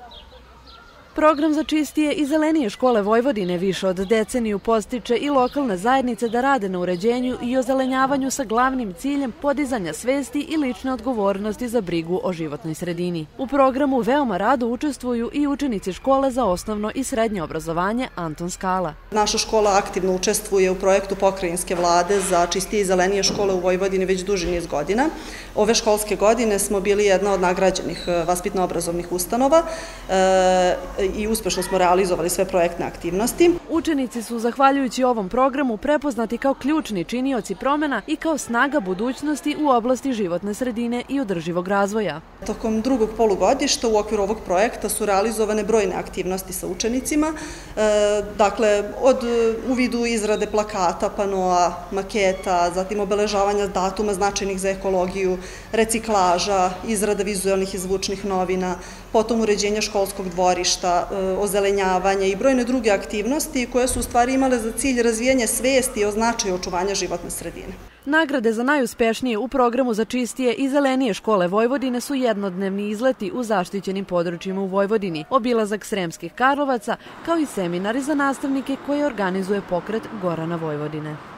Program za čistije i zelenije škole Vojvodine više od deceniju postiče i lokalne zajednice da rade na uređenju i ozelenjavanju sa glavnim ciljem podizanja svesti i lične odgovornosti za brigu o životnoj sredini. U programu veoma rado učestvuju i učenici škole za osnovno i srednje obrazovanje Anton Skala. Naša škola aktivno učestvuje u projektu pokrajinske vlade za čistije i zelenije škole u Vojvodini već duži niz godina. Ove školske godine smo bili jedna od nagrađenih vaspitno-obrazovnih ustanova i uspešno smo realizovali sve projektne aktivnosti. Učenici su, zahvaljujući ovom programu, prepoznati kao ključni činioci promena i kao snaga budućnosti u oblasti životne sredine i održivog razvoja. Tokom drugog polugodišta u okviru ovog projekta su realizovane brojne aktivnosti sa učenicima, dakle u vidu izrade plakata, panoa, maketa, zatim obeležavanja datuma značajnih za ekologiju, reciklaža, izrada vizuelnih i zvučnih novina, potom uređenja školskog dvorišta, ozelenjavanje i brojne druge aktivnosti koje su u stvari imale za cilj razvijanje svesti o značaju očuvanja životne sredine. Nagrade za najuspešnije u programu za čistije i zelenije škole Vojvodine su jednodnevni izleti u zaštićenim područjima u Vojvodini, obilazak Sremskih Karlovaca, kao i seminari za nastavnike koje organizuje pokret Gorana Vojvodine.